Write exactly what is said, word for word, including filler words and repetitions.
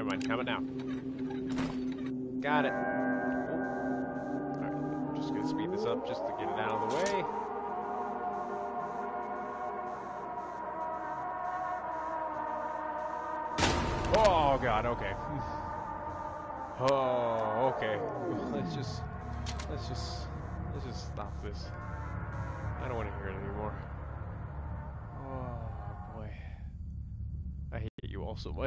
never mind. Coming now. Got it. Oh. Alright, I'm just gonna speed this up just to get it out of the way. Oh god, okay. Oh, okay. Let's just, let's just, let's just stop this. I don't want to hear it anymore. Oh boy. I hate you all so much.